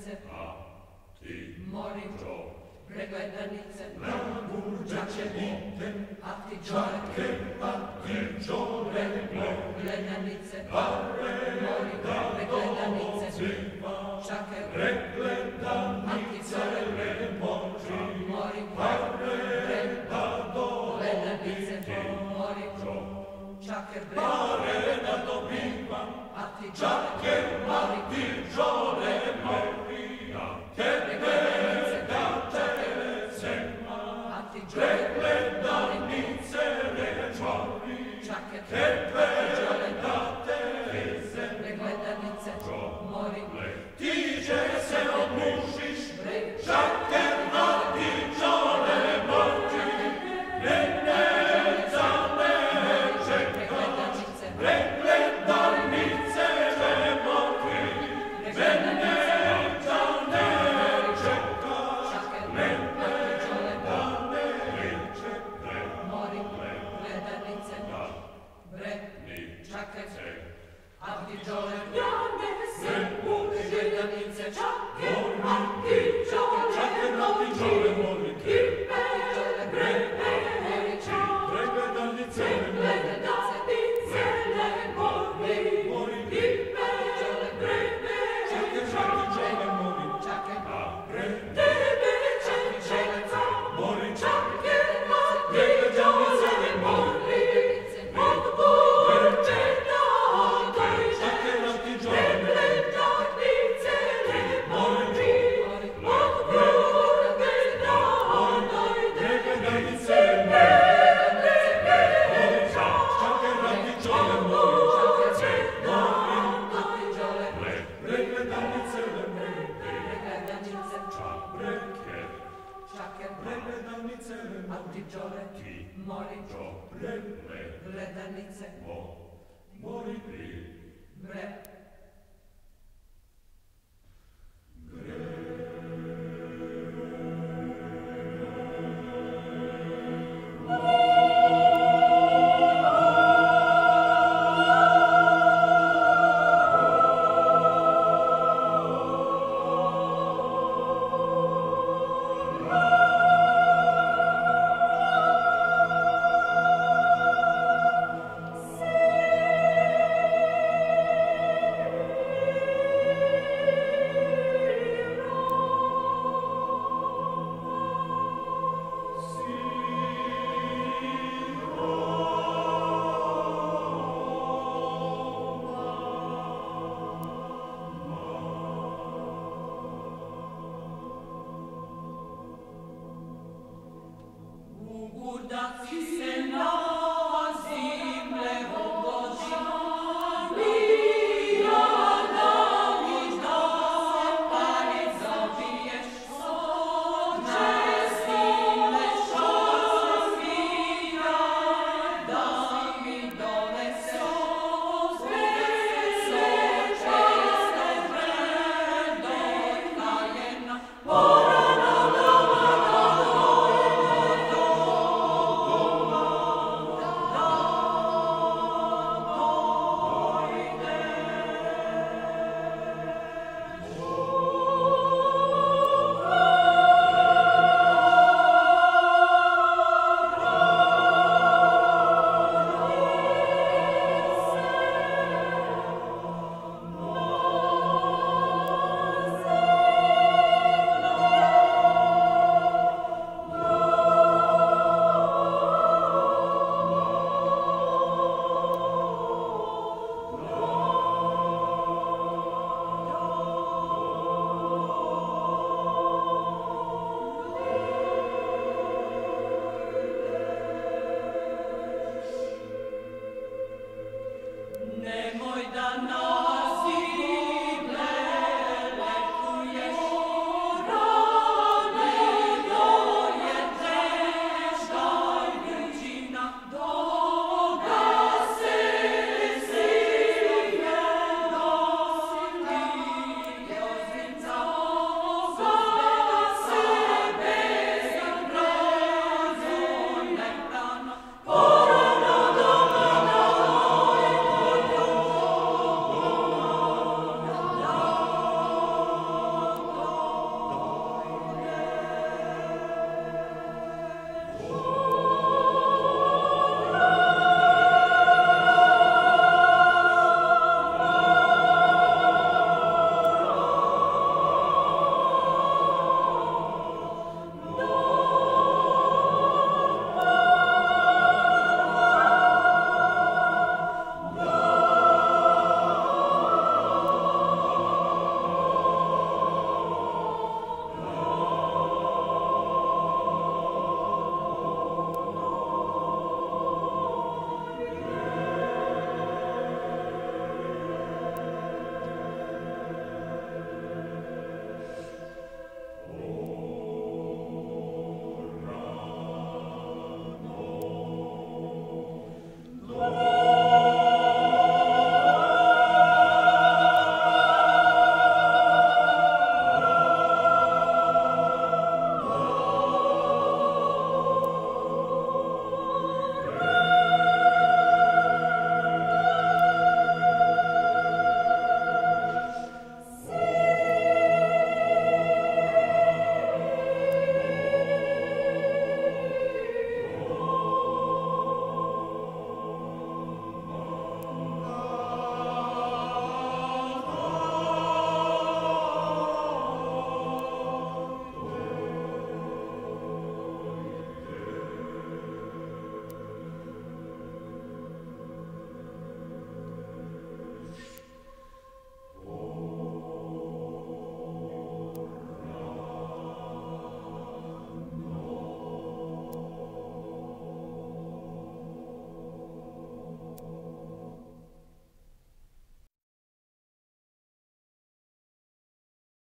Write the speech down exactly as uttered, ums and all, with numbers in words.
Pregledanice, a ti, molim, čo, pregledanice, Lamurđače vite, a ti čake, a ti čore, pregledanice, pare, molim, pregledanice, čake, a ti čore, molim, pregledanice, molim, čake, pare da dobivam, a ti čake, a ti čore, Marija, tebe da terecema, pregledanice rečori, tebe da terece, pregledanice, molim, ti će se odmušiš, čake, a ti čore, moči, ne, ne, za me čeka, pregledanice ne moki, mene za ne čeka, mene za ne čeka, molim, pregledanice, bre, čake, a ti čole, ja ne se pregledanice, čake, a ti čole, čake na ti čole molim te, pregledanice, pregledanice ne pregledanice, molim, molim te, čake, čake na ti čole molim, čake, a pre, tebe čeka, molim, čake, a ti pregledanice ne molim, čake na ti čole pregledanice ne molim, pregledanice, mori pri, bre, Uddaci